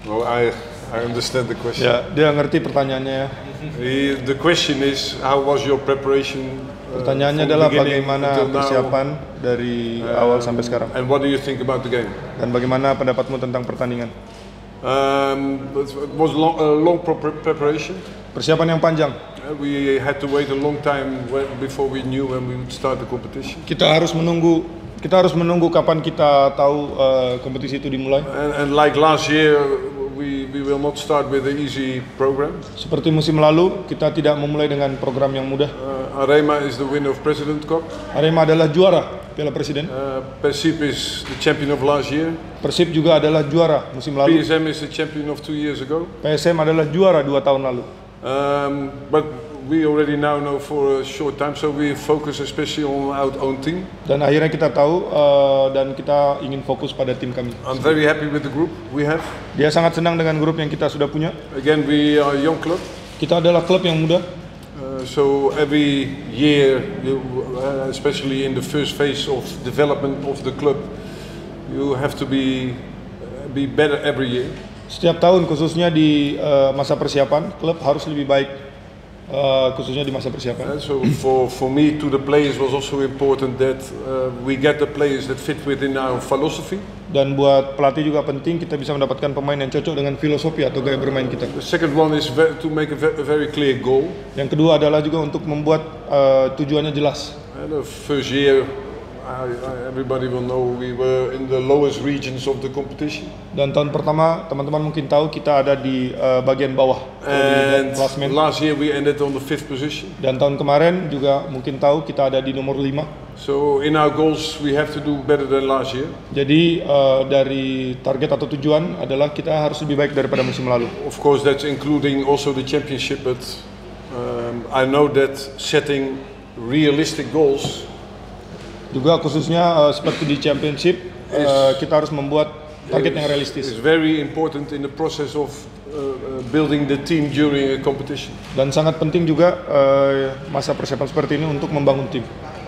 Oh, I understand the question. Ya, dia ngerti pertanyaannya ya. The question is, how was your preparation? Pertanyaannya adalah bagaimana persiapan dari awal sampai sekarang. And what do you think about the game? Dan bagaimana pendapatmu tentang pertandingan? It was a long preparation. Persiapan yang panjang. We had to wait a long time before we knew when we would start the competition. Kita harus menunggu kapan kita tahu kompetisi itu dimulai. And like last year, we will not start with an easy program. Seperti musim lalu, kita tidak memulai dengan program yang mudah. Arema is the winner of President Cup. Arema adalah juara Piala Presiden. Persib is the champion of last year. Persib juga adalah juara musim lalu. PSM is the champion of 2 years ago. PSM adalah juara 2 tahun lalu. But we already now know for a short time, so we focus especially on our own team. Dan akhirnya kita tahu dan kita ingin fokus pada tim kami. I'm very happy with the group we have. Dia sangat senang dengan grup yang kita sudah punya. Again, we are a young club. Kita adalah klub yang muda. So every year, especially in the first phase of development of the club, you have to be better every year. Setiap tahun, khususnya di masa persiapan, klub harus lebih baik, khususnya di masa persiapan. So for me, to the players was also important that we get the players that fit within our philosophy. Dan buat pelatih juga penting kita bisa mendapatkan pemain yang cocok dengan filosofi atau gaya bermain kita. The second one is to make a very clear goal. Yang kedua adalah juga untuk membuat tujuannya jelas. The first year, everybody will know we were in the lowest regions of the competition. Dan tahun pertama teman-teman mungkin tahu kita ada di bagian bawah. And last year we ended on the 5th position. Dan tahun kemarin juga mungkin tahu kita ada di nomor 5. So in our goals we have to do better than last year. Jadi dari target atau tujuan adalah kita harus lebih baik daripada musim lalu. Of course that's including also the championship, but I know that setting realistic goals juga khususnya seperti di championship kita harus membuat target yang realistis. It's very important in the process of building the team during a competition. Dan sangat penting juga masa persiapan seperti ini untuk membangun tim.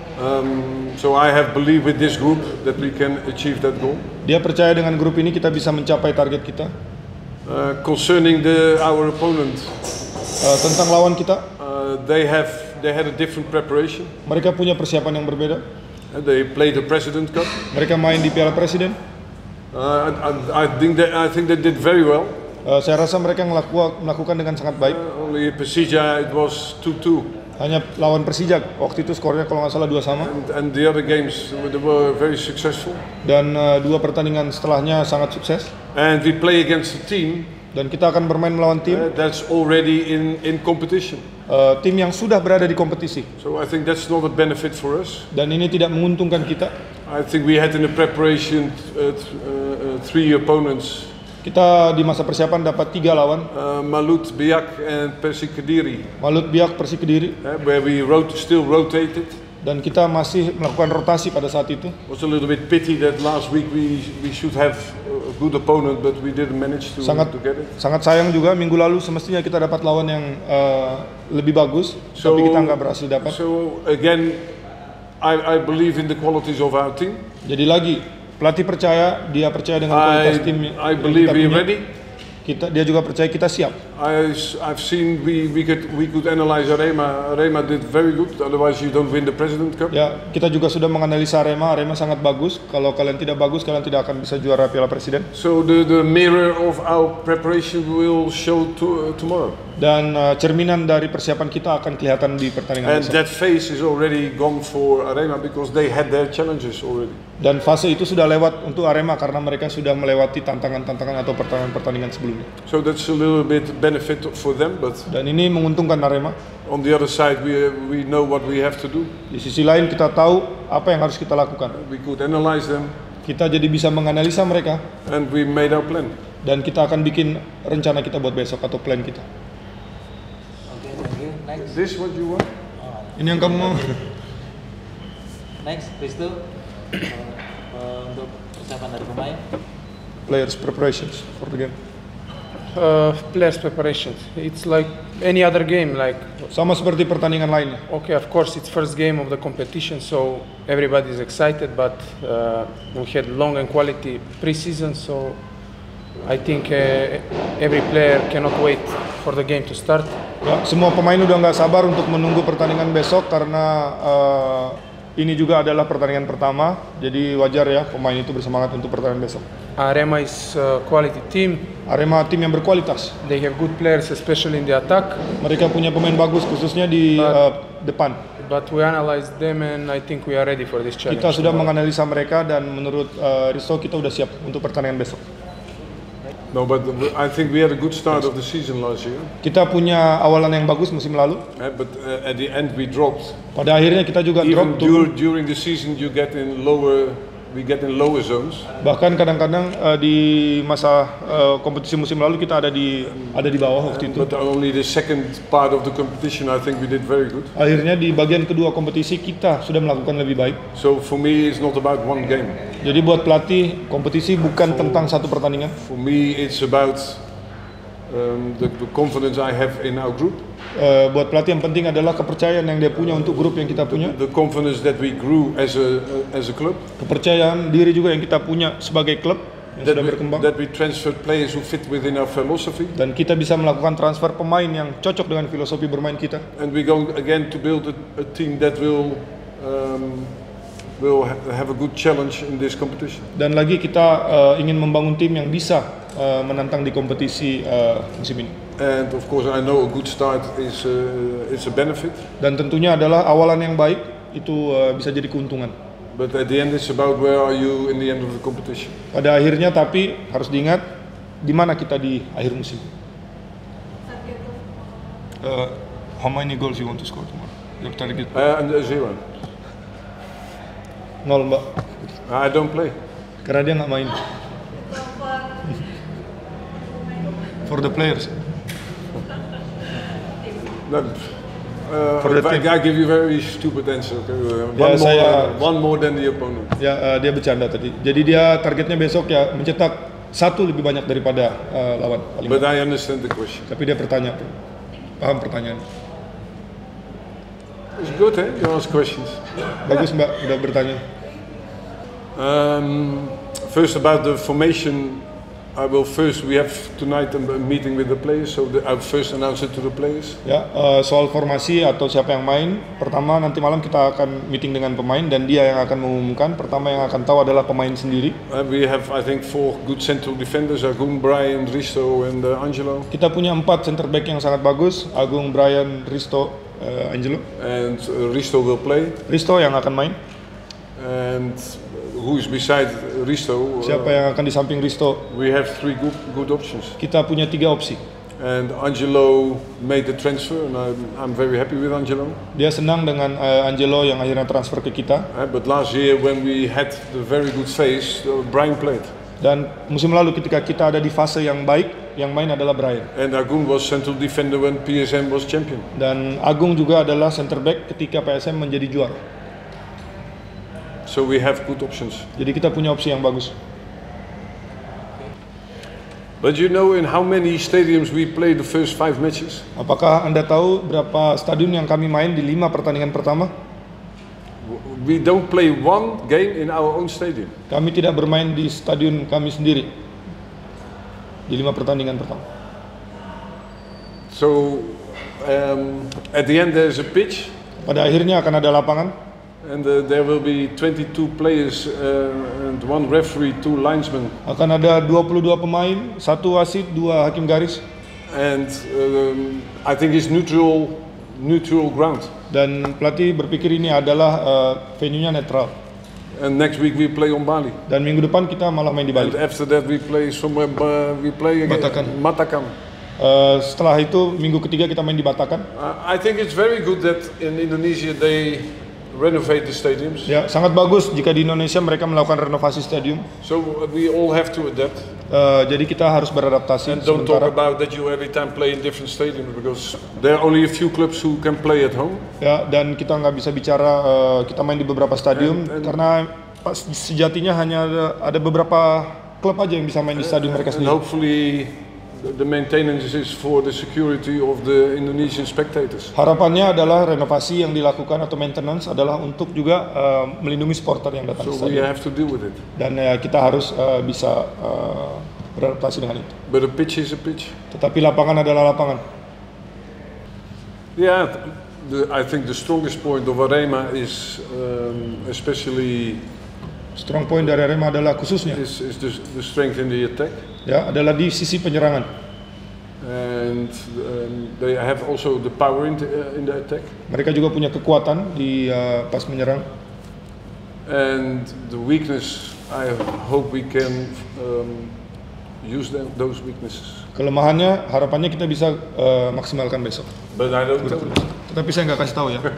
So I have believed with this group that we can achieve that goal. Dia percaya dengan grup ini kita bisa mencapai target kita. Concerning our opponent, tentang lawan kita, they had a different preparation. Mereka punya persiapan yang berbeda. They played the President Cup. Mereka main di Piala Presiden. I think they did very well. Saya rasa mereka melakukan dengan sangat baik. Only Persija it was 2-2. Hanya lawan Persija waktu itu skornya kalau nggak salah 2-2. And the other games they were very successful. Dan dua pertandingan setelahnya sangat sukses. And we play against a team. Dan kita akan bermain melawan tim that's already in competition. Tim yang sudah berada di kompetisi. So I think that's not a benefit for us. Dan ini tidak menguntungkan kita. I think we had in the preparation 3 opponents. Kita di masa persiapan dapat 3 lawan. Malut, Biak, and Persik Kediri. Malut, Biak, Persik Kediri. Where we still rotated. Dan kita masih melakukan rotasi pada saat itu. It was a little bit pity that last week we should have a good opponent, but we didn't manage to get it. Sangat sayang juga minggu lalu semestinya kita dapat lawan yang lebih bagus, tapi kita nggak berhasil dapat. So again, I believe in the qualities of our team. Jadi lagi, pelatih percaya, dia percaya dengan kualitas tim yang I believe we are ready. Dia juga percaya kita siap. I've seen we could analyze Arema. Arema did very good. Otherwise you don't win the President Cup. Ya, kita juga sudah menganalisa Arema. Arema sangat bagus. Kalau kalian tidak bagus, kalian tidak akan bisa juara Piala Presiden. So the mirror of our preparation will show tomorrow. Dan cerminan dari persiapan kita akan kelihatan di pertandingan besok. And that phase is already gone for Arema because they had their challenges already. Dan fase itu sudah lewat untuk Arema karena mereka sudah melewati tantangan-tantangan atau pertandingan-pertandingan sebelumnya. So that's a little bit benefit for them, but dan ini menguntungkan Arema. On the other side, we know what we have to do. Di sisi lain kita tahu apa yang harus kita lakukan. We could analyze them. Kita jadi bisa menganalisa mereka. And we made our plan. Dan kita akan bikin rencana kita buat besok atau plan kita. Okay, thank you. Next. Is this what you want? Ini yang kamu mau? Next, Risto. Untuk persiapan dari pemain. Players preparations for the game. Players preparation. It's like any other game, like sama seperti pertandingan lainnya. Okay, of course it's first game of the competition, so everybody is excited. But we had long and quality pre-season, so I think every player cannot wait for the game to start. Ya, semua pemain udah nggak sabar untuk menunggu pertandingan besok karena ini juga adalah pertandingan pertama. Jadi wajar ya pemain itu bersemangat untuk pertandingan besok. Arema is a quality team. Arema tim yang berkualitas. They have good players, especially in the attack. Mereka punya pemain bagus khususnya di depan. But we analyzed them and I think we are ready for this challenge. Kita sudah menganalisa mereka dan menurut Risto kita sudah siap untuk pertandingan besok. No, but I think we had a good start of the season last year. Kita punya awalan yang bagus musim lalu. But at the end we dropped. Pada akhirnya kita juga Even drop during the season we get in lower zones. Bahkan kadang-kadang di masa kompetisi musim lalu kita ada di bawah waktu itu. But only the second part of the competition I think we did very good. Akhirnya di bagian kedua kompetisi kita sudah melakukan lebih baik. So for me it's not about one game. Jadi buat pelatih kompetisi bukan tentang satu pertandingan. For me it's about the confidence I have in our group. Buat pelatih yang penting adalah kepercayaan yang dia punya untuk grup yang kita punya. The confidence that we grew as a club. Kepercayaan diri juga yang kita punya sebagai klub yang sudah berkembang. That we transferred players who fit within our philosophy. Dan kita bisa melakukan transfer pemain yang cocok dengan filosofi bermain kita. And we're going again to build a team that will have a good challenge in this competition. Dan lagi kita ingin membangun tim yang bisa menantang di kompetisi musim ini. And of course I know a good start is a benefit. Dan tentunya adalah awalan yang baik itu bisa jadi keuntungan. But at the end it's about where are you in the end of the competition. Pada akhirnya tapi harus diingat di mana kita di akhir musim. How many goals you want to score tomorrow? Your target? And 0. 0 Mbak. I don't play. Karena dia nggak main. For the players. No, For the team. I give you very stupid answer. Okay? One more than the opponent. Ya dia bercanda tadi. Jadi dia targetnya besok ya mencetak satu lebih banyak daripada lawan. Paling But I understand the question. Tapi dia paham pertanyaan. It's good, eh? You ask questions. Bagus Mbak, udah bertanya. First about the formation, we have tonight a meeting with the players, so I'll first announce it to the players. Ya, soal formasi atau siapa yang main, pertama nanti malam kita akan meeting dengan pemain dan dia yang akan mengumumkan. Pertama yang akan tahu adalah pemain sendiri. We have, I think, 4 good central defenders: Agung, Brian, Risto, and Angelo. Kita punya 4 center back yang sangat bagus: Agung, Brian, Risto, Angelo. And Risto will play. Risto yang akan main. And who is beside Risto? Siapa yang akan di samping Risto? We have 3 good options. Kita punya 3 opsi. And Angelo made the transfer, and I'm very happy with Angelo. Dia senang dengan Angelo yang akhirnya transfer ke kita. But last year when we had the very good phase, Brian played. Dan musim lalu ketika kita ada di fase yang baik, yang main adalah Brian. And Agung was central defender when PSM was champion. Dan Agung juga adalah center back ketika PSM menjadi juara. So we have good options. Jadi kita punya opsi yang bagus. But you know in how many stadiums we played the first 5 matches? Apakah Anda tahu berapa stadion yang kami main di 5 pertandingan pertama? We don't play one game in our own stadium. Kami tidak bermain di stadion kami sendiri di 5 pertandingan pertama. So at the end there's a pitch. Pada akhirnya akan ada lapangan. And there will be 22 players and 1 referee, 2 linesmen. Akan ada 22 pemain, 1 wasit, 2 hakim garis. And I think it's neutral ground. Dan pelatih berpikir ini adalah venue-nya netral. And next week we play on Bali. Dan minggu depan kita malah main di Bali. And after that we play somewhere. We play again Matakan. Setelah itu minggu ketiga kita main di Batakan. I think it's very good that in Indonesia they renovate the stadiums. Ya, sangat bagus jika di Indonesia mereka melakukan renovasi stadium. So we all have to adapt. Jadi kita harus beradaptasi. And don't talk about that you every time play in different stadiums because there are only a few clubs who can play at home. Ya, dan kita nggak bisa bicara kita main di beberapa stadium karena sejatinya hanya ada beberapa klub aja yang bisa main di stadion mereka sendiri. And hopefully the maintenance is for the security of the Indonesian spectators. Harapannya adalah renovasi yang dilakukan atau maintenance adalah untuk juga melindungi supporter yang datang ke stadion. So we have to deal with it. Dan kita harus bisa beradaptasi dengan itu. But a pitch is a pitch. Tetapi lapangan adalah lapangan. Yeah, I think the strongest point of Arema is especially Strong point dari Arema adalah khususnya is the strength in the attack. ya adalah di sisi penyerangan. And they have also the power in the attack. Mereka juga punya kekuatan di pas menyerang. And the weakness, I hope we can use those weaknesses. Kelemahannya harapannya kita bisa maksimalkan besok. But I don't tell you. Tetapi saya nggak kasih tahu ya.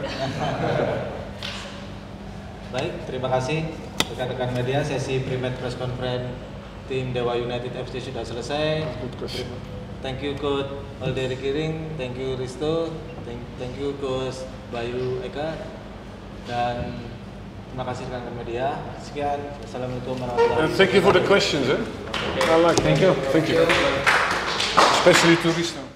Baik, terima kasih rekan-rekan media. Sesi pre-match press conference tim Dewa United FC sudah selesai. Thank you Coach Alderi Kiring, thank you Risto, thank you Coach Bayu Eka, dan terima kasih rekan-rekan media. Sekian, assalamualaikum warahmatullahi wabarakatuh. And thank you for the questions. I like. Thank you. Thank you. Especially to Risto.